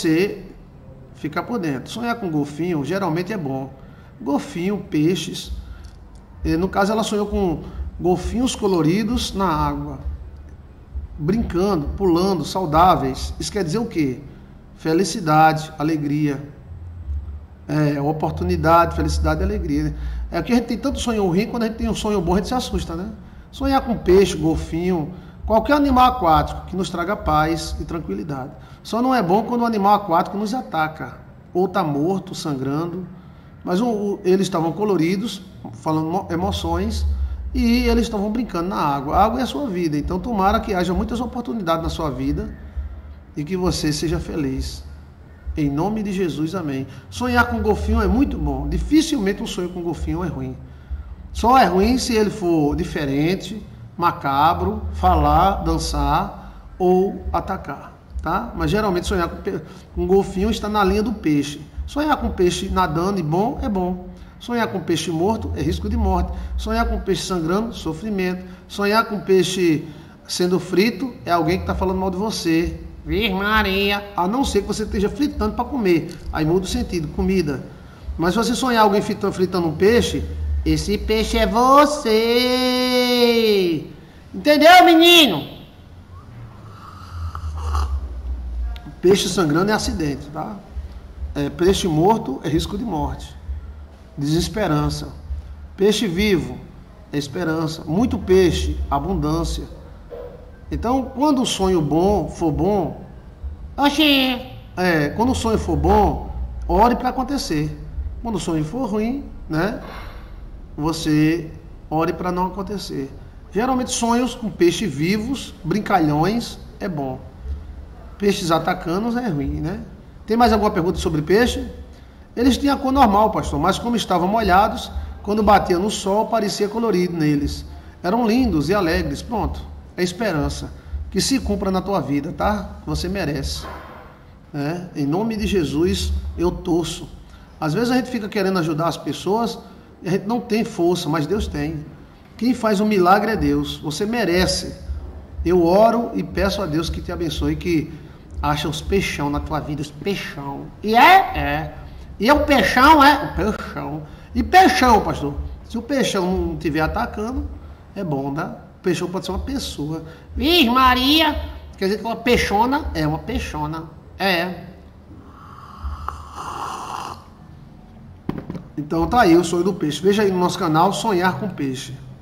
você ficar por dentro. Sonhar com golfinho geralmente é bom. Golfinho, peixes. No caso, ela sonhou com golfinhos coloridos na água, brincando, pulando, saudáveis. Isso quer dizer o quê? Felicidade, alegria. Oportunidade, felicidade e alegria. É que a gente tem tanto sonho ruim, quando a gente tem um sonho bom, a gente se assusta, né? Sonhar com peixe, golfinho, qualquer animal aquático que nos traga paz e tranquilidade. Só não é bom quando o animal aquático nos ataca, ou está morto, sangrando. Mas eles estavam coloridos, falando emoções, e eles estavam brincando na água. A água é a sua vida, então tomara que haja muitas oportunidades na sua vida e que você seja feliz. Em nome de Jesus, amém. Sonhar com golfinho é muito bom. Dificilmente um sonho com golfinho é ruim. Só é ruim se ele for diferente, macabro, falar, dançar ou atacar, tá? Mas geralmente sonhar com golfinho está na linha do peixe. Sonhar com peixe nadando e bom é bom. Sonhar com peixe morto é risco de morte. Sonhar com peixe sangrando, sofrimento. Sonhar com peixe sendo frito é alguém que está falando mal de você. Virgem Maria. A não ser que você esteja fritando para comer. Aí muda o sentido, comida. Mas se você sonhar alguém fritando um peixe, esse peixe é você. Entendeu, menino? Peixe sangrando é acidente, tá? Peixe morto é risco de morte. Desesperança. Peixe vivo é esperança. Muito peixe, abundância. Então, quando o sonho for bom, quando o sonho for bom, ore para acontecer. Quando o sonho for ruim, né, você ore para não acontecer. Geralmente sonhos com peixes vivos, brincalhões, é bom. Peixes atacando é ruim, né? Tem mais alguma pergunta sobre peixe? Eles tinham a cor normal, pastor, mas como estavam molhados, quando batia no sol, parecia colorido neles. Eram lindos e alegres. Pronto, é esperança. Que se cumpra na tua vida, tá? Você merece. Em nome de Jesus, eu torço. Às vezes a gente fica querendo ajudar as pessoas e a gente não tem força, mas Deus tem. Quem faz um milagre é Deus. Você merece. Eu oro e peço a Deus que te abençoe, que acha os peixão na tua vida, os peixão. E E o peixão o peixão. E peixão, pastor? Se o peixão não estiver atacando, é bom, tá? O peixão pode ser uma pessoa. Virgem Maria, quer dizer que uma peixona é uma peixona. Então tá aí o sonho do peixe. Veja aí no nosso canal, Sonhar com Peixe.